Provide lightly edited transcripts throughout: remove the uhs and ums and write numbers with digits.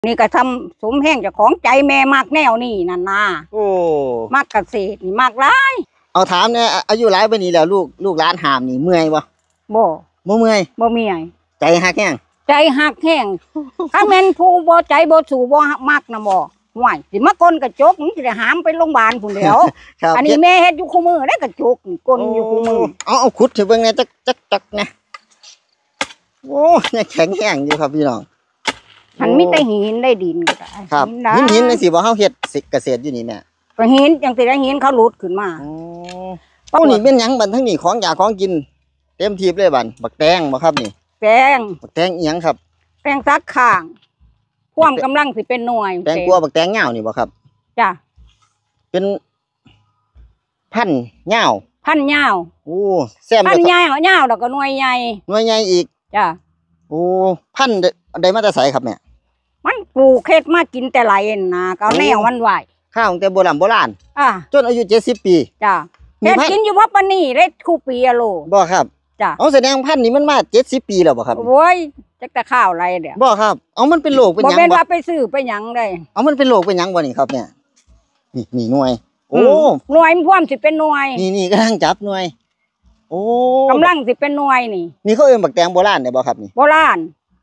นี่ก็ทำสมแห้งจากของใจแม่มากแนวนี่นั่นนะโอ้มากเกษตรนี่มากร้ายเอาถามเนี่ยอายุหลายปานนี้แล้วลูกหลานหามนี่เมื่อยบ่เมื่อยบ่เมื่อยใจหักแห้งใจหักแห้งถ้าแม่นผู้บ่ใจบ่สู่บ่มักนะบ่ห่วยสิมาก้นกระจกสิได้หามไปโรงพยาบาลพุ่นเดียวอันนี้แม่เฮ็ดอยู่คู่มือได้กระจกก้นอยู่คู่มือเอาขุดให้เบิ่งแน่จักนะโอ้ยังแข็งแห้งอยู่ครับพี่น้องมันมีแต่หินได้ดินก็ได้ครับหินสิบ่เฮาเฮ็ดเกษตรอยู่นี่แม่ก็หินจังสิได้หินเขาหลุดขึ้นมาเอ้านี่เป็นหยังบัดทั้งนี้ของอยากของกินเต็มทีเลยบัดบักแตงบ่ครับนี่แตงบักแตงอีหยังครับแตงซักข้างความกำลังสิเป็นหน่วยแตงกลัวบักแตงเหย้านี่บ่ครับจ้ะเป็นพันธุ์เหย้าโอ้แซ่บพันธุ์เหย้าแล้วก็หน่วยใหญ่อีกจ้ะโอ้พันธุ์ใดมาแต่ไสครับแม่มันปลูกเฮ็ดมากินแต่ไหลนะก็แนวมันไหวข้าวตั้งแต่โบราณจนอายุ70 ปีจ้ะเฮ็ดกินอยู่ว่าปานนี้ได้คู่ปีอะโลบ่ครับจ้ะเอาแสดงพันธุ์นี้มันมา70 ปีแล้วบ่ครับโอ้ยจักแต่ข้าวอะไรเด้อบ่ครับเอามันเป็นโรคเป็นหยังบ่แม่นว่าไปซื้อไปหยังได้เอามันเป็นโรคเป็นหยังบ่นี่ครับเนี่ยนี่หน่วยโอ้หน่วยมันพร้อมสิเป็นหน่วยนี่กำลังจับหน่วยโอ้กำลังสิเป็นหน่วยนี่เขาเอิ้นบักแตงโบราณได้บ่ครับนี่โบราณ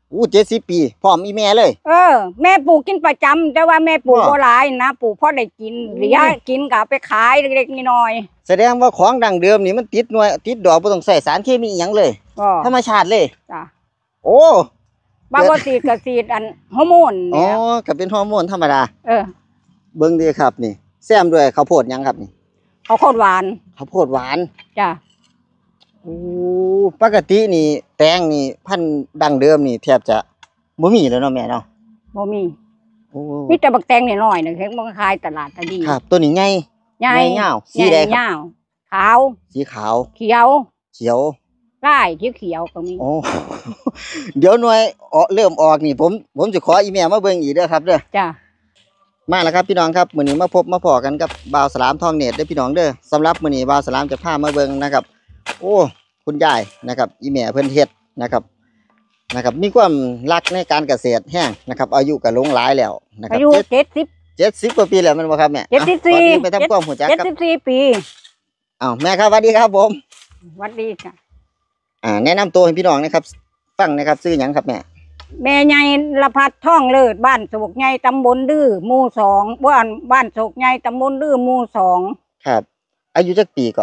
70 ปีพร้อมอีแม่เลยแม่ปลูกกินประจำแต่ว่าแม่ปลูกบ่หลายนะปลูกพอได้กินเหลือกินก็ไปขายเล็กๆน้อยๆแสดงว่าของดั้งเดิมนี่มันติดหน่วยติดดอกบ่ต้องใส่สารเคมีอีหยังเลยธรรมชาติเลยจ้ะโอ้บางสีดก็สีดอันฮอร์โมนเนี่ยก็เป็นฮอร์โมนธรรมดาเบิ่งดีครับนี่แซมด้วยข้าวโพดหยังครับนี่ข้าวโพดหวานจ้ะโอ้ปกตินี่แตงนี่พันธุ์ดั้งเดิมนี่แทบจะบ่มีแล้วเนาะแม่เนาะบ่มีมีแต่บักแตงน้อยๆนึงเฮ็ดบ่ขายตลาดตะดีครับตัวนี้ใหญ่ยาวสีแดงขาวสีขาวเขียวได้เขียวก็มีโอ้เดี๋ยวหน่วยเริ่มออกนี่ผมจะขออีแม่มาเบิ่งอีกเด้อครับเด้อจ้ะมาแล้วครับพี่น้องครับมื้อนี้มาพบมาพอกันกับบ่าวสลามทองเน็ตเด้อพี่น้องเด้อสำหรับมื้อนี้บ่าวสลามจะพามาเบิ่งนะครับโอ้คุณยายนะครับอีแม่เพิ่นเฮ็ดนะครับมีความรักในการเกษตรแห้งนะครับอายุก็ลงหลายแล้วนะครับอายุ70 กว่าปีแล้วมันบ่ครับแม่ 74 ไปทำความรู้จักกับ 74 ปีแม่ครับสวัสดีครับผมสวัสดีค่ะแนะนำตัวให้พี่น้องนะครับฟังนะครับชื่อหยังครับแม่ใหญ่ละพัดท่องเลิศบ้านโศกใหญ่ตำบลดื้อหมู่2บ้านโศกใหญ่ตำบลดื้อหมู่2 ครับอายุจักปีก็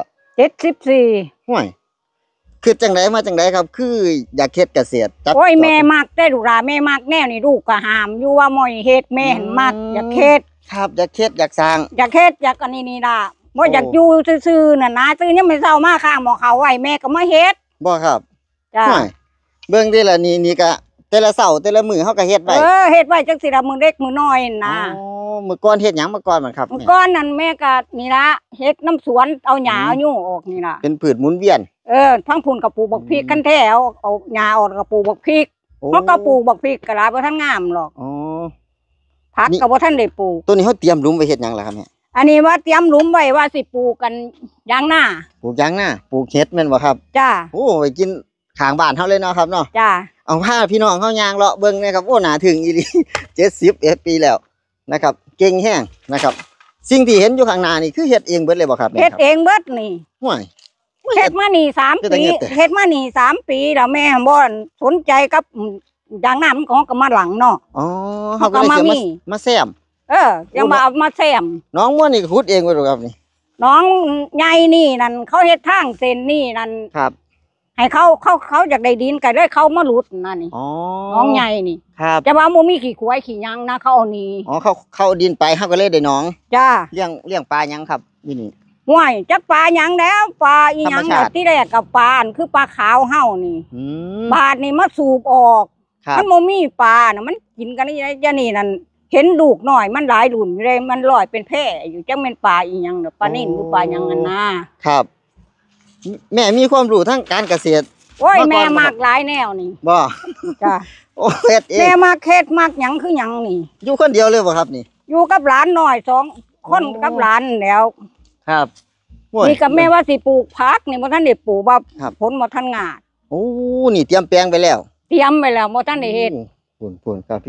74 ห่วยคือจังไดมาจังไดครับคืออยากเฮ็ดเกษตรโอ้ยแม่มักได้ลูกหลานแม่มักแนวนี่ลูกก็ห้ามอยู่ว่าบ่เฮ็ดแม่เห็นมักอยากเฮ็ดครับอยากเฮ็ดอยากสร้างอยากเฮ็ดอยากอันนี้ล่ะบ่อยากอยู่ซื่อๆน่ะนะซื่อยังไม่เช้ามาข้างหม้อข้าวไว้แม่ก็มาเฮ็ดบ่ครับจ้ะเบิ่งดิล่ะนี่ก็แต่ละเช้าแต่ละมื้อเฮาก็เฮ็ดไว้เฮ็ดไว้จังสิล่ะมื้อเล็กมื้อน้อยนะมื้อก่อนเฮ็ดหยังมาก่อนมันครับมื้อก่อนนั่นแม่ก็นี่ล่ะเฮ็ดน้ำสวนเอาหญ้าเอายุ่งออกนี่ล่ะเป็นพืชหมุนเวียนทั้งพุ่นกับปลูกบักพริกกันแท้เอาหญ้าออกกับปลูกบักพริกเพราะก็ปลูกบักพริกก็ลาบ่ทันงามหรอกผักก็บ่ทันได้ปลูกตัวนี้เฮาเตรียมหลุมไว้เฮ็ดหยังล่ะครับแม่อันนี้ว่าเตรียมหลุมไว้ว่าสิปลูกกันยางนาปลูกเฮ็ดแม่นบ่ครับจ้าโอ้ไปกินข้างบ้านเฮาเลยเนาะครับเนาะจ้าเอาพาพี่น้องเฮาย่างเลาะเบิ่งนะครับโอ้หน้าถึงอีหลี71 ปีแล้วนะครับเก่งแฮงนะครับสิ่งที่เห็นอยู่ข้างหน้านี่คือเฮ็ดเองเบิดเลยบ่ครับเฮ็ดเองเบิดนี่ห่วยเฮ็ดมานี่3 ปีเฮ็ดมานี่3 ปีแล้วแม่บ่สนใจกับยางนามันของก็มาหลังเนาะเฮาก็เลยมาแซมยังมาเอามาแซมน้องม่วนนี่ขุดเองบ่ครับนี่น้องใหญ่นี่นั่นเขาเฮ็ดทางเส้นนี่นั่นครับให้เขาอยากได้ดินก็ได้เขามาหลุดนั่นนี่น้องใหญ่นี่ครับแต่ว่าบ่มีขี้ควายขี้ยังนะเขาเอานี่เขาดินไปเฮาก็เลยได้น้องจ้าเลี้ยงปลายังครับนี่ห่วยจักปลาหยังแล้วปลาอีหยังที่แรกกับปลาคือปลาขาวเฮานี่บาดนี่มาสูบออกมันบ่มีปลาน่ะมันกินกันนี่นั่นเห็นลูกหน่อยมันหลายรุ่นเลยมันลอยเป็นแพร่อยู่จังเป็นปลาอีหยังปลานิ่มหรือปลาหยังนั่นนะครับแม่มีความรู้ทั้งการเกษตรโอ้ยแม่มากหลายแนวนี่บ่จ้ะโอ้เฮ็ดเองแม่มากเฮ็ดมากหยังคือหยังนี่อยู่คนเดียวเลยบ่ครับนี่อยู่กับหลานหน่อย2 คนกับหลานแล้วครับนี่กับแม่ว่าสิปลูกผักนี่บ่ทันได้ปลูกว่าผลบ่ทันงาดโอ้นี่เตรียมแปลงไปแล้วบ่ทันได้เฮ็ดปุ่นครับพี่น้อง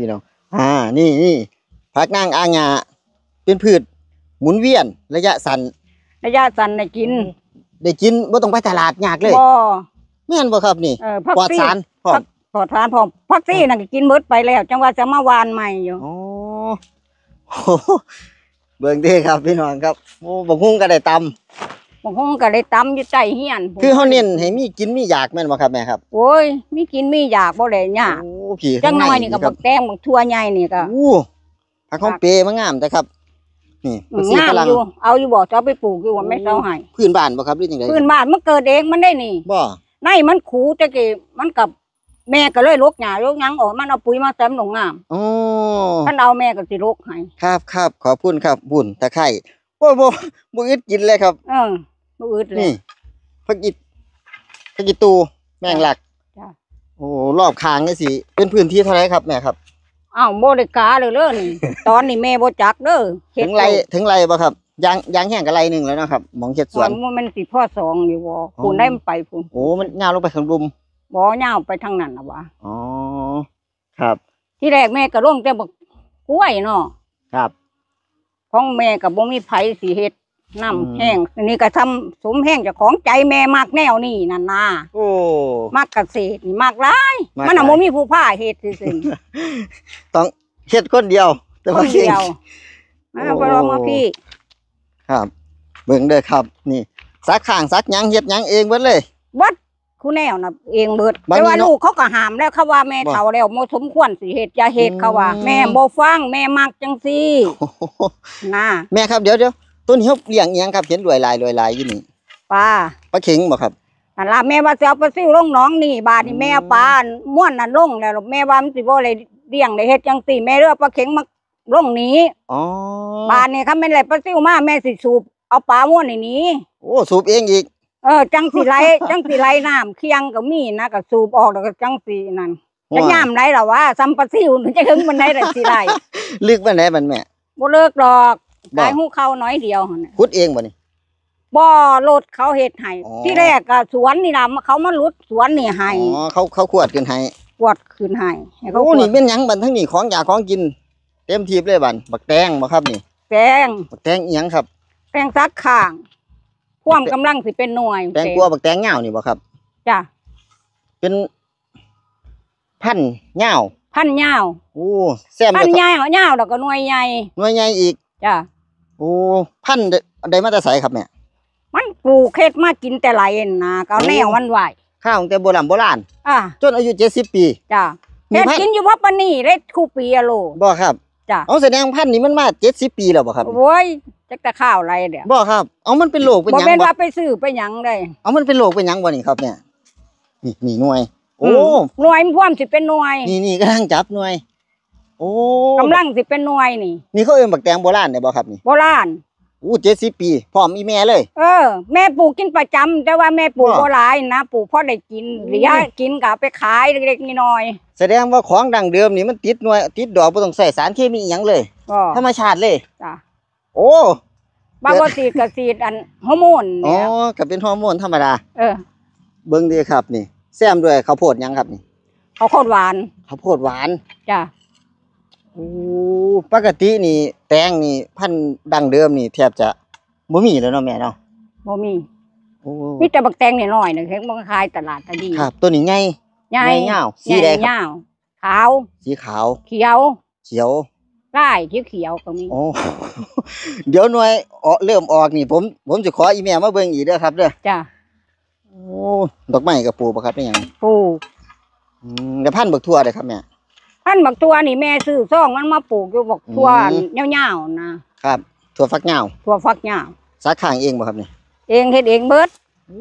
นี่ผักนางอางาเป็นพืชหมุนเวียนระยะสั้นได้กินบ่ต้องไปตลาดยากเลยบ่แม่นบ่ครับนี่ปลอดสารพร้อมปลอดสารพร้อมผักซี่น่ะกินหมดไปแล้วจังว่าจะมาวานใหม่อยู่อ๋อเบิ่งเด้ครับพี่น้องครับโอ้บักฮุ้งก็ได้ตำบักฮุ้งก็ได้ตำอยู่ใต้เฮียนคือเฮาเน้นให้มีกินมีอยากแม่นบ่ครับแม่ครับโอ้ยมีกินมีอยากบ่ได้ยากโอ้พี่จังน้อยนี่ก็บักแตงบักทั่วใหญ่นี่ก็ผักของเปมางามแต่ครับนี่งามอยู่เอาอยู่บ่จะเอาไปปลูกอยู่ว่าไม่เซาให้พื้นบ้านบ่ครับหรือจังได๋พื้นบ้านมันเกิดเองมันได้นี่บ่ในมันขูตะกี้มันกับแม่ก็เลยลกหญ้าลกหยังออกมันเอาปุ๋ยมาเต็มหนองงามอ๋อท่านเอาแม่ก็สิลกให้ครับขอบคุณครับบุญตะไคร้บ่อึดกินเลยครับบ่อึดเลยนี่ผักอีตูแมงลักจ้ะโอ้รอบข้างนี่สิเป็นพื้นที่เท่าไหร่ครับแม่ครับอ้าวบ่ได้กาเลยนี่ตอนนี้แม่บ่จักเด้อถึงไรบ่ครับยางแห้งก็ไรนึงแล้วนะครับหมองเฮ็ดสวนมันสิพ่อ2อยู่บ่คุณได้มันไปพุ่นโอ้มันยาวลงไปข้างรุมบ่ยาวไปทางนั้นน่ะว่าอ๋อครับที่แรกแม่ก็ลงแต่บักกล้วยเนาะครับของแม่ก็บ่มีไผสิเฮ็ดน้ำแห้งอันนี้ก็ทำสมแห้งเจ้าของใจแม่มากแนวนี่นั่นน่ะโอ้มากเกษตรนี่มากหลายมันน่ะบ่มีผู้พาเฮ็ดซื่อๆต้องเฮ็ดคนเดียวแต่ว่าเก่งไปลองมาพี่ครับเบิ่งเด้อครับนี่ซักข้างซักหยังเฮ็ดหยังเองเบิดเลยวัดคู่แนวน่ะเองเบิดแต่ว่าลูกเขาก็ห้ามแล้วเขาว่าแม่เฒ่าแล้วบ่สมควรสิเฮ็ดอย่าเฮ็ดเขาว่าแม่บ่ฟังแม่มักจังซี่นะแม่ครับเดี๋ยวต้นเฮาเลี้ยงอีหยังครับเห็นรวยลายอยู่นี่ปลาเข็งบ่ครับนั่นล่ะแม่ว่าสิเอาปลาซิวลงหนองนี่บาดนี่แม่ปลาม่วนนั่นลงแล้วแม่ว่ามันสิบ่ได้เลี้ยงได้เฮ็ดจังซี่แม่เลือกปลาเข็งมาลงนี้อ๋อบาดนี่คันแม่นได้ปลาซิวมาแม่สิสูบเอาปลาม่วนนี่โอ้สูบเองอีกจังสิไหลน้ำเคียงก็มีนะก็สูบออกแล้วก็จังสินั่นจะย่ามได้ล่ะวะซ้ำปลาซิวจะถึงมันได้สิไหลลึกปานใดบัดแม่บ่เลิกดอกขายหูเข้าน้อยเดียวหั่นขุดเองบ่นี่บ่รถเขาเฮ็ดให้ที่แรกก็สวนนี่ล่ะเขามารุดสวนนี่ให้อ๋อเขาขวดขึ้นให้ขวดขึ้นให้โอ้นี่เป็นหยังบัดทั้งนี้ของอยากของกินเต็มทีบเลยบัดบักแตงบ่ครับนี่บักแตงอีหยังครับแตงซักข้างความกำลังสิเป็นหน่วยแตงกลัวบักแตงยาวนี่บ่ครับจ้ะเป็นพันยาวโอ้แซ่บพันยาวแล้วก็หน่วยใหญ่อีกจ้ะโอ้พันได้มาแต่ไสครับแม่มันปลูกเฮ็ดมากินแต่ไหลนะก็แนวมันไหวข้าวตั้งแต่โบราณจนอายุ70ปีจ้ะเฮ็ดกินอยู่ว่าปานนี้ได้คู่ปีอะโลบ่ครับจ้ะเอาแสดงพันธุ์นี้มันมา70ปีแล้วบ่ครับโอ้ยจักแต่ข้าวไรเด้อบ่ครับเอามันเป็นโรคเป็นหยังบ่แม่นว่าไปซื้อไปหยังได้เอามันเป็นโรคเป็นหยังบ่นี่ครับเนี่ยนี่หน่วยโอ้หน่วยมันพร้อมสิเป็นหน่วยนี่กำลังจับหน่วยโอ้กำลังสิเป็นหน่วยนี่เขาเอิ้นบักแตงโบราณได้บ่ครับนี่โบราณ 70ปีพร้อมอีแม่เลยแม่ปลูกกินประจำแต่ว่าแม่ปลูกบ่หลายนะปลูกพอได้กินเหลือกินก็ไปขายเล็กๆน้อยๆแสดงว่าของดั้งเดิมนี่มันติดหน่วยติดดอกบ่ต้องใส่สารเคมีอีหยังเลยธรรมชาติเลยจ้ะโอ้บางว่าก็สีดอันฮอร์โมนอ๋อก็เป็นฮอร์โมนธรรมดาเบิ่งดีครับนี่แซมด้วยข้าวโพดหยังครับนี่ข้าวโพดหวานจ้ะโอ้ปกตินี่แตงนี่พันธุ์ดั้งเดิมนี่แทบจะบ่มีแล้วเนาะแม่เนาะบ่มีมีแต่บักแตงน้อยๆเห็นบ่ขายตลาดตะดีครับตัวนี้ใหญ่ยาวสีแดงขาวสีขาวเขียวได้เขียวก็มีโอ้เดี๋ยวหน่วยเริ่มออกนี่ผมจะขออีแม่มาเบิ่งอีกเด้อครับเด้อจ้ะโอ้ดอกไม้กับปลูกบ่ครับเป็นหยังปลูกแล้วพันธุ์บักทั่วเด้อครับแม่พันธุ์บักทั่วนี่แม่ซื้อซ่องมันมาปลูกอยู่บักทั่วยาวๆนะครับถั่วฝักยาวซักข้างเองบ่ครับนี่เองเฮ็ดเองเบิด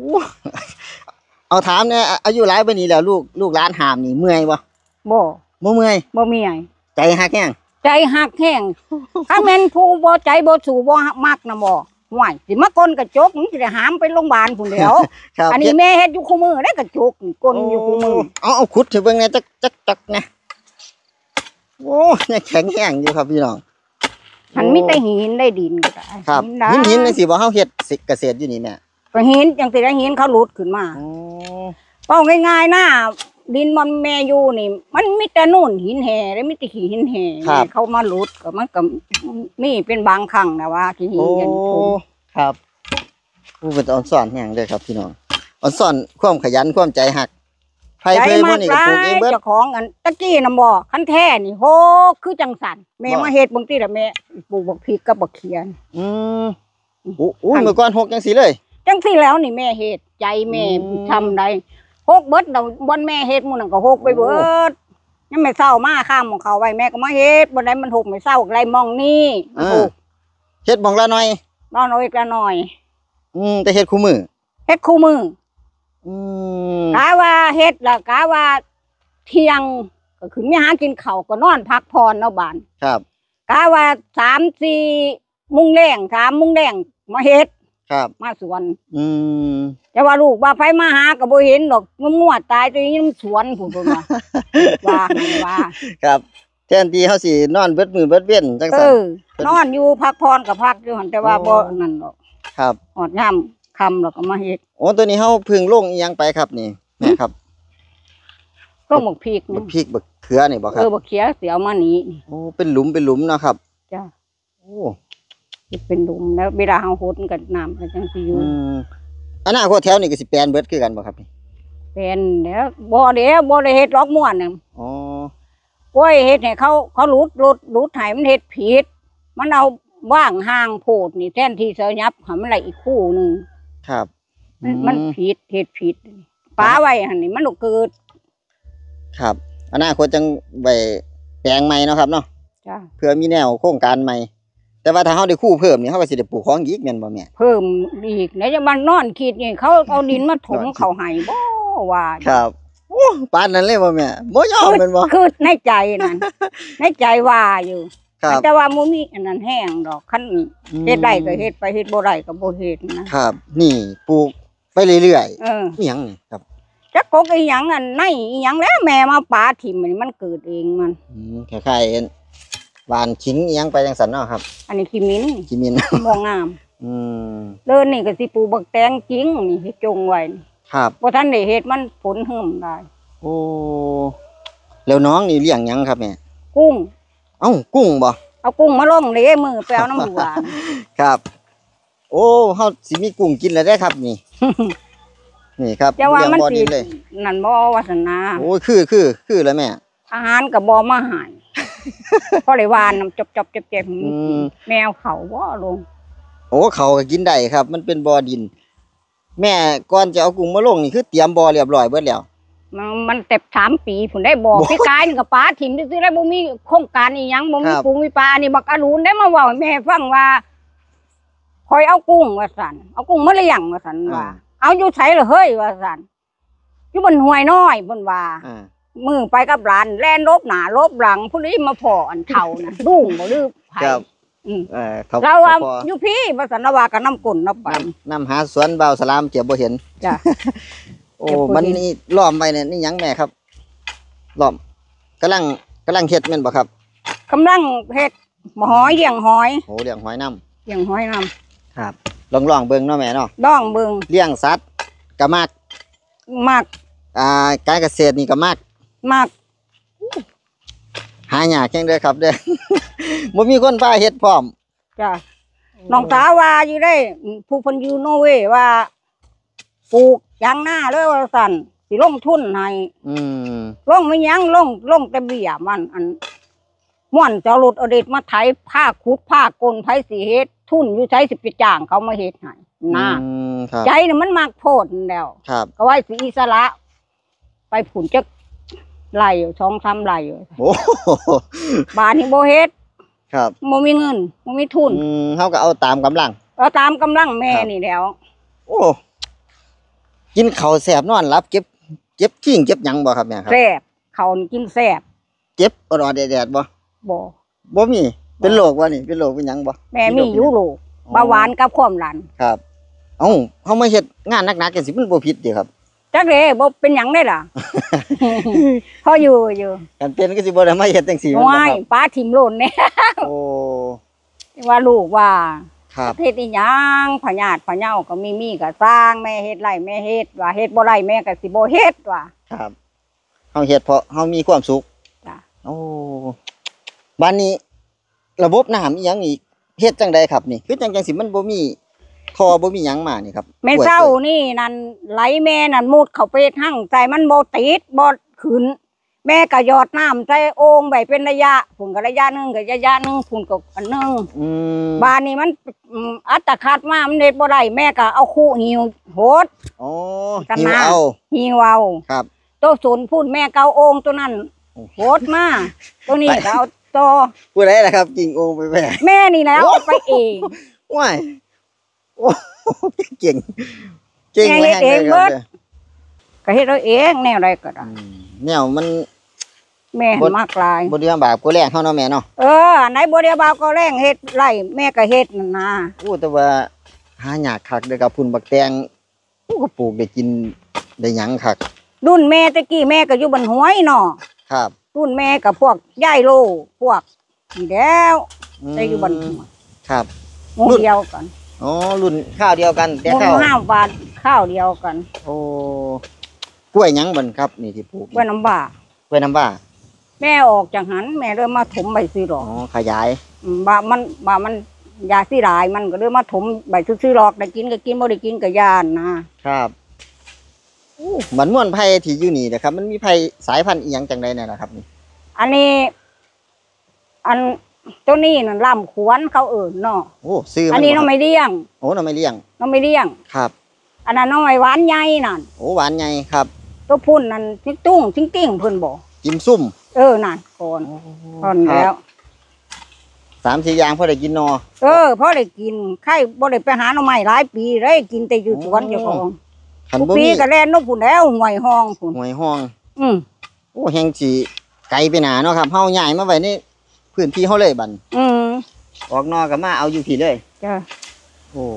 เอาถามเนี่ยอายุหลายปานนี้แล้วลูกหลานหามนี่เมื่อยบ่บ่เมื่อยใจหักแห้งถ้าแม่นผู้บ่ใจบ่สู่บ่มักนะบ่ห่วยสิมากลกระจกสิได้หามไปโรงพยาบาลพุ่นแล้วอันนี้แม่เฮ็ดอยู่คู่มือได้กระจกกลอยู่คู่มือเอาขุดให้เบิ่งแน่จักนะโอ้ยังแข็งแรงอยู่ครับพี่น้องมันมีแต่หินได้ดินก็ได้ครับหินในสิบ่เฮาเฮ็ดเกษตรอยู่นี่แม่ก็หินจังสิได้หินเขาหลุดขึ้นมาเป้าง่ายๆนะดินมันแม่อยู่นี่มันมีแต่นู่นหินแห่และมีแต่ขี้หินแห่เขามาหลุดก็มันก็มีเป็นบางครั้งนะว่าขี้หินเย็นผมครับผู้เป็นอ่อนสอนแห่งเลยครับพี่น้องอ่อนสอนความขยันความใจหักไผ่เพยพวกนี้ก็ปลูกเองเบิดเจ้าของอันตะกี้น่ะบ่คันแท้นี่โหคือจังสันแม่มาเฮ็ดบางทีละแม่ปลูกบักพริกกับบักเขียนโอ้เมื่อก่อนหกจังสีเลยจังสิแล้วนี่แม่เฮ็ดใจแม่ทำได้หกเบิดเราบนแม่เฮ็ดหมู่นั่นก็หกไปเบิดยังไม่เศร้ามาข้ามของเขาไว้แม่ก็มาเฮ็ดบนใดมันหกไม่เศร้าอะไรมองนี่เฮ็ดมองละหน่อยน้อยละหน่อยแต่เฮ็ดคู่มือเฮ็ดคู่มือกะว่าเฮ็ดแล้วกะว่าเที่ยงก็คือไม่หากินข้าวก็นอนพักผ่อนเนาะบ้านครับกะว่า3-4 โมงแรง3 โมงแรงมาเฮ็ดครับมาสวนแต่ว่าลูกว่าไผมาหาก็บ่เห็นดอกงัวตายตัวนี้สวนพุ่นว่าครับแทนที่เฮาสินอนเบิดมื้อเบิดเว้นจังซั่นนอนอยู่พักผ่อนก็พักอยู่หั่นแต่ว่าบ่นั่นดอกครับฮอดยามค่ำแล้วก็มาเฮ็ดโอ้ตัวนี้เฮาพึ่งลงอีหยังไปครับนี่แม่ครับก็บักพริกบักพริกบักเขือนี่บ่ครับบักเขือเสียมานี่โอ้เป็นหลุมเนาะครับจ้ะโอ้เป็นหลุมแล้วเวลาเฮาหดกับน้ำก็จังสิอยู่อนาคตแถวนี้ก็สิแปลนเบิดคือกันบ่ครับนี่แปลนแล้วบ่ได้เฮ็ดล็อกม่วนน่ะอ๋อโอ้ยเฮ็ดให้เขาหลุดให้มันเฮ็ดผิดมันเอาว่างห่างโพดนี่แทนที่จะยับให้มันไหลอีกคู่นึงครับมันผิดเฮ็ดผิดปาไว้หั่นนี่มันเกิดครับอนาคตจังไว้แปลงใหม่เนาะครับเนาะจ้ะเพื่อมีแนวโครงการใหม่แต่ว่าถ้าเฮาได้คู่เพิ่มนี่เฮาก็สิได้ปลูกของอีกแม่นบ่แม่เพิ่มอีกแล้วจะมานอนคิดนี่เขาเอาดินมาถมเขาให้บ่ว่าครับโอ้ปานนั้นเลยบ่แม่บ่ยอมแม่นบ่คือในใจนั่นในใจว่าอยู่แต่ว่าบ่มีอันนั้นแห้งดอกคันเฮ็ดได้ก็เฮ็ดไปเฮ็ดบ่ได้ก็บ่เฮ็ดนะครับนี่ปลูกไปเรื่อยๆอีหยังนี่ครับจักกกอีหยังอันในอีหยังแล้วแม่มาปาถิ่มมันเกิดเองมันคล้ายๆหวานขิงอีหยังไปจังซั่นเนาะครับอันนี้ขี้มิ้นบ่งามเดินนี่ก็สิปลูกบักแตงจริงนี่ที่จงไว้ครับบ่ทันได้เฮ็ดมันผลหึมได้โอ้แล้วน้องนี่เลี้ยงหยังครับแม่กุ้งกุ้งบ่เอากุ้งมาลงเลยมือไปเอาน้ำหวานครับโอ้เฮาสิมีกุ้งกินแล้วได้ครับนี่นี่ครับเลี้ยงบ่อดินเลยนั่นบ่วาสนาโอ้คือแล้วแม่อาหารกับบ่มาหายพอได้หวานน้ำจบเจ็บแมวเขาบ่ลงโอ้เขาก็กินได้ครับมันเป็นบ่อดินแม่ก่อนจะเอากุ้งมาลงนี่คือเตรียมบ่อเรียบร้อยเบิดแล้วมันเต็บ3 ปีผุนได้บ่พี่กายนี่กับป้าถิ่มซื่อๆได้บ่มีโครงการอีหยังบ่มีปูมีปลานี่บักอรุณได้มาเว้าให้แม่ฟังว่าคอยเอากุ้งว่าซั่นเอากุ้งมาเลี้ยงว่าซั่นว่าเอาอยู่ไสล่ะเฮ้ยว่าซั่นอยู่บนห้วยน้อยเพิ่นว่ามือไปกับหลานแล่นลบหน้าลบหลังผู้นี้มาพ่ออันเฒ่าน่ะดุ้งบ่ลือไผเราว่าอยู่พี่ว่าซั่นว่าก็น้ำก้นน้ำไปน้ำหาสวนบ่าวสลามเจ็บบ่เห็นจ้ะโอ้มันนี่ล้อมไปเนี่ยนี่ยังแม่ครับล้อมกำลังเฮ็ดแม่นบ่ครับกำลังเฮ็ดหอยเลี้ยงหอยโอ้เลี้ยงหอยน้ำเลี้ยงหอยน้ำครับลองเบิ่งเนาะแม่เนาะลองเบิ่งเลี้ยงสัตว์ก็มากการเกษตรนี่ก็มากหายากจังเด้อครับเด้อบ่มีคนพาเฮ็ดพร้อมจ้ะน้องสาวว่าอยู่ได้ผู้เพิ่นอยู่นอร์เวย์ว่าปลูกยางนาเลยว่าซั่นสิลงทุนให้ลงไม่ยังลงแต่เบี้ยมันอันม่วนจะรถเอาเด็ดมาไถผ้าขุดผ้ากลไผสิเฮ็ดทุนอยู่ใช้สิไปจ้างเขามาเฮ็ดให้นะใจน่ะมันมักโพดแล้วก็ไว้สิอิสระไปผุนจักไร่2-3 ไร่โอ้บ้านนี่บ่เฮ็ดครับบ่มีเงินบ่มีทุนเฮาก็เอาตามกำลังแม่นี่แล้วโอ้กินข้าวแซ่บนอนหลับเก็บขิงเก็บหยังบ่ครับแม่ครับแซ่บข้าวกินแซ่บเจ็บออดแดดบ่มีเป็นโรคบ่นี่เป็นโรคเป็นหยังบ่แม่มีอยู่โรคเบาหวานกับความดันครับเฮามาเฮ็ดงานหนักๆจังซี่มันบ่ผิดติครับจักเด้บ่เป็นหยังได้ล่ะพออยู่กันเป็นก็สิบ่ได้มาเฮ็ดจังซี่บ่ว้ายป้าถิ่มโลนแน่โอ้ว่าลูกว่าเฮ็ดอีหยังพญาติพะเยาก็มีก็สร้างแม่เฮ็ดไร่แม่เฮ็ดว่าเฮ็ดบ่ไร่แม่ก็สิบ่เฮ็ดว่าครับาเฮ็ดเพราะเฮามีความสุขจ้ะโอ้บ้านนี้ระบบน้ำอีหยังนี่เฮ็ดจังใดครับนี่คือจังสิมันบ่มีท่อบ่มีหยังมานี่ครับแม่เศร้านี่นั่นไหลแม่นั่นมุดเข้าไปหั่งใจมันบ่ติดบ่ขึ้นแม่ก็หยอดน้ำใส่โอ่งไว้เป็นระยะพุ่นก็ระยะนึงก็ระยะนึงพุ่นก็อันนึงบ้านนี้มันอัตคัดมามันเฮ็ดบ่ได้แม่ก็เอาคู่หิวโหดอ๋อกันหิวมาเอาหิวเอาครับตัวศูนย์พูดแม่เกาโอ่งตัวนั้นโหดมาตัวนี้ก็เอาตัวผู้ใดล่ะครับกิ่งโอไปแม่แม่นี่แล้วเอาไปเองว้ายโอ้เก่งเก่งแม่แม่เฮ็ดเองคเบิรัด ก็เฮ็ดเอาเองแนวใดก็ได้แนวมันแม่มากหลายบ่ได้ลำบากกว่าแรงเฮาเนาะแม่เนาะอันไหนบ่ได้บ่าวก็แรงเฮ็ดไร่แม่ก็เฮ็ดนั่นนะโอ้แต่ว่าหายากคักเด้อครับพุ่นบักแตงโอ้ก็ปลูกได้กินได้หยังคักรุ่นแม่ตะกี้แม่ก็อยู่บนห้วยเนาะครับรุ่นแม่ก็พวกยายโลพวกนี่แล้วได้อยู่บนห้วยครับหมู่เดียวกันอ๋อรุ่นข้าวเดียวกันแต่หมู่ข้าวห้าบาทข้าวเดียวกันโอ้กล้วยหยังบ่นครับนี่ที่ปลูกไว้น้ำบ่ากล้วยน้ำว้าแม่ออกจากหันแม่เริ่มมาถมใบซื้อดอกอ๋อขยายบามันยาสิหลายมันก็เลยมาถมใบซื้อๆหรอกได้กินก็กินบ่ได้กินก็ย่านนะครับมันม่วนไผ่ที่อยู่นี่นะครับ มันมีไผ่สายพันธุ์อีหยังจังใดเนี่ยนะครับนี่อันนี้อันตัวนี้นั่นล่ำขวนเขาเอิ่นเนาะโอ้ซื้ออัมันนี้บ่น้คอรังบไม่เลี้ยงโอ้น้องไม่เลี้ยงน้องไม่เลี้ยงครับอันนั้นน้องไม่หวานใหญ่นั่นโอ้หวานใหญ่ครับตัวพุ่นนั่นทิ้งตุ้งทิ้งติ้งเพิ่นบอกกิมซุ่มนั่นก่อนก่อนแล้ว 3-4อย่างพอได้กินนอพอได้กินไข่บ่ได้ไปหาหน่อไม้หลายปีเลยกินแต่อยู่สวนเจ้าของคันทุกบ่ปีมีก็แล่นนกพุ่นแล้วห่วยห้องพุ่นหวยห้องอืมโอ้แฮงสิไกลไปหนาเนาะครับเฮาย้ายมาไว้ในพื้นที่เฮาเลยบัดอืมออกนอกก็มาเอาอยู่พี่เลยจ้ะโอ้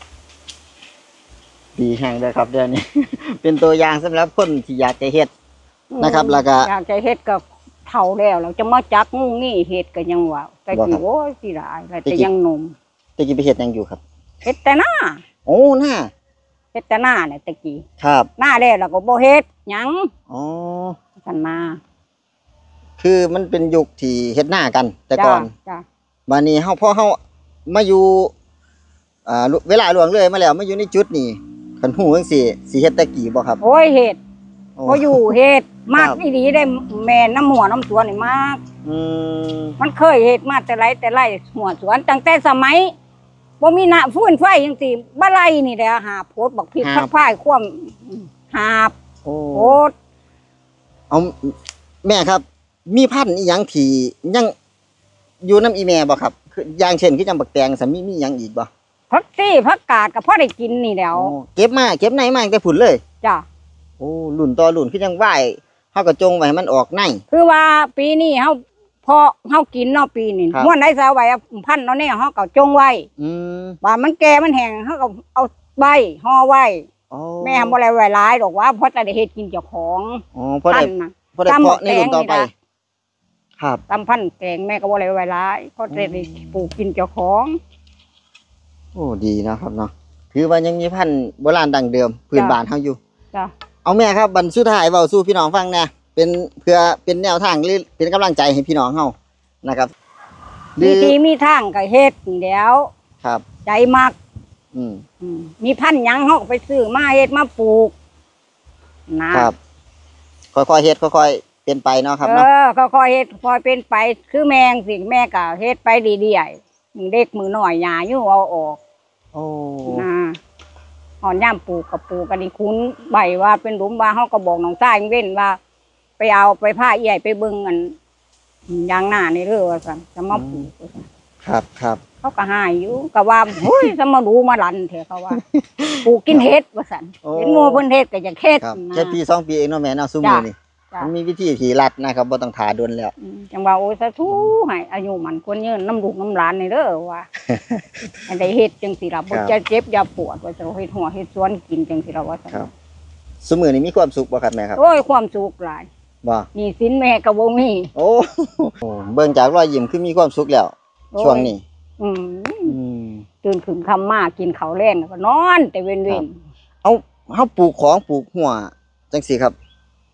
ดีแฮงเลยครับเดือนนี้ เป็นตัวอย่างสำหรับคนที่อยากจะเฮ็ด นะครับแล้วก็อยากจะเฮ็ดก็เฒ่าแล้วเราจะมาจักงูงี้เฮ็ดก็ยังว่าแต่บ่ครักี่บโอ้ยสิหลายแล้วแต่แต่กี่ยังหนุ่มตะกี้ไปเฮ็ดหยังอยู่ครับเฮ็ดแต่หน้าโอ้น่าเฮ็ดแต่หน้าเนี่ยตะกี้ครับหน้าแล้วเราก็บ่เฮ็ดหยังอ๋อกันมาคือมันเป็นยุคที่เฮ็ดหน้ากัน แต่ก่อนจ้ะบัดนี้เฮาพอเฮามาอยู่เวลาล่วงเลยมาแล้วมาอยู่ในจุดนี้คันฮู้จังซี่สิเฮ็ดตะกี้บ่ครับโอ้ยเฮ็ดโอ้บ่อยู่เฮ็ดมากครับอีหลีได้แม่น้ำหัวน้ำสวนนี่มากอืมมันเคยเฮ็ดมาแต่ไรหัวสวนตั้งแต่สมัยบ่มีน้ำฟื้นไฟจังซี่บ่ไล่นี่แหละหาโพดบักพริกพักพายคว่ำหาบโอ้โพดเอาแม่ครับ มีพันธุ์อีหยังที่ยังอยู่น้ำอีแม่บ่ครับคืออย่างเช่นคือจังบักแตงสามีมีหยังอีกบ่ผักซี่ผักกาดก็พอได้กินนี่แหล้วโอ้เก็บในมาตั้งแต่ผุนเลยจ้ะโอ้รุ่นต่อรุ่นคือจังไหวเฮาก็จงไว้ให้มันออกในคือว่าปีนี้เฮาพอเฮากินเนาะปีนี้ครับม่วนได้ซะไว้พันเนาะเนี่ยเฮาก็จงไว้อืมว่ามันแก่มันแห้งเฮาก็เอาใบห่อไว้โอ้แม่บ่ได้ไว้หลายดอกว่าเพราะจะได้เฮ็ดกินเจ้าของอ๋อพอพัได้นน่ะพอได้เพาะในรุ่นต่อไปตำบักแตงนี่ล่ะครับตำพันธุ์แตงแม่ก็บ่ได้ไว้หลายเพราะจะได้ปลูกกินเจ้าของโอ้ดีนะครับเนาะถือว่ายังมีพันธุ์โบราณดั้งเดิมพื้นบ้านเฮาอยู่จ้ะเอาแม่ครับบันสุดท้ายเว้าสู่พี่น้องฟังแหน่เป็นเพื่อเป็นแนวทางหรือเป็นกำลังใจให้พี่น้องเฮานะครับหรืมีอที่มีทางก็เฮ็ดนี่แหล้วครับใจมักอืมมีพันธุ์หยังเฮาก็ไปซื้อมาเฮ็ดมาปลูกนะครับค่อยๆเฮ็ดค่อยๆเป็นไปเนาะครับเนาะค่อยๆเฮ็ดค่อยเป็นไปคือแมงสิแม่ก็เฮ็ดไปดีๆมือเด็กมือน้อยหญ้าอยู่เอาออกโอ้นะหอนย่ามปลูกกับปลูกกันนี่คุ้นใบว่าเป็นหลุมว่าเฮาก็บอกน้องชายเว้นว่า ไปเอาไปผ้าใหญ่ไปเบิ่งกันยางหน้านี่เด้อว่าซั่นจะมาปลูกว่าซั่นครับครับเขาก็หายอยู่ก็ว่าเฮ้ยจะมาดูมาลันแท้เขาว่าปลูกกินเฮ็ดว่าซั่นเห็นหมู่เพิ่นเฮ็ดก็จะเฮ็ดครับนะแค่ปี2ปีเองเนาะแม่เนาะซุมื้อนี่จ้ะมันมีวิธีที่รัดนะครับบ่ต้องท่าดนแล้วจังว่าโอ้ยสาธุให้อายุมันควรยืนน้ำลูกน้ำหลานนี่เด้อว่า ให้ได้เฮ็ดจังสิล่ะบ่จะเจ็บอย่าปวดว่าจะเฮ็ดหัวเฮ็ดสวนกินจังสิล่ะว่าซั่นครับ ซุมื้อนี้มีความสุขบ่ครับแม่ครับโอ้ยความสุขหลายบ่หนี้สินแม่ก็บ่มีโอ้เบิ่งจากรอยยิ้มคือมีความสุขแล้วโอ้ยช่วงนี้อืมอืมตื่นขึ้นค่ำมากินข้าวแลงแล้วก็นอนแต่เว้นเฮาปลูกของปลูกหัวจังซี่ครับ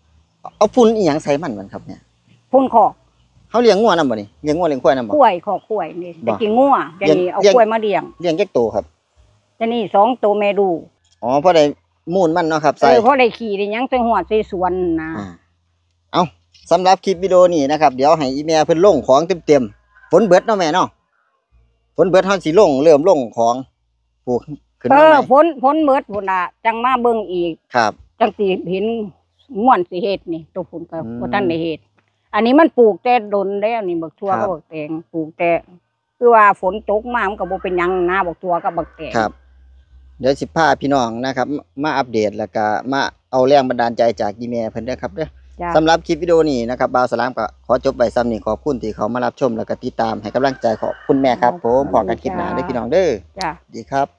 เอาฝุ่นอีหยังใส่มันครับเนี่ยพุ่นคอกเขาเลี้ยงงัวนำบ่นี่เลี้ยงงัวเลี้ยงควายนำบ่กล้วยคอกกล้วยนี่บ่จะกินงัวจะนี่เอาเลี้ยงกล้วยมาเลี้ยงเลี้ยงจักโตครับจะนี่2ตัวแม่ดูอ๋อพอได้มูลมันเนาะครับใส่เพราะได้ขี่ได้หยังใส่หัวใส่สวนนะเอาสำหรับคลิปวิดีโอนี้นะครับเดี๋ยวให้อีแม่เพิ่นลงของเต็มๆฝนเบิดเนาะแม่เนาะฝนเบิดเฮาสิเริ่มลงของปลูกขึ้นมาใหม่พ้นเมิดพุ่นน่ะจังมาเบิ่งอีกครับจังสิเห็นม่วนสิเฮ็ดนี่ตัวพุ่นก็อืมบ่ทันได้เฮ็ดอันนี้มันปลูกแต่ดนแล้วนี่บักทั่วครักับบ บักแตงปลูกแต่คือว่าฝนตกมามันก็บ่เป็นหยังนะบักทั่วกับบักแตงครับเดี๋ยวสิพาพี่น้องนะครับมาอัปเดตแล้วก็มาเอาแรงบันดาลใจจากอีแม่เพิ่นเด้อครับเด้อจ้ะสำหรับคลิปวิดีโอนี้นะครับบ่าวสลามก็ขอจบไว้ซ้ำนี้ขอบคุณที่เขามารับชมแล้วก็ติดตามให้กำลังใจขอบคุณแม่ครับผมพอกันคลิปหน้าเด้อพี่น้องเด้อจ้ะดีครับ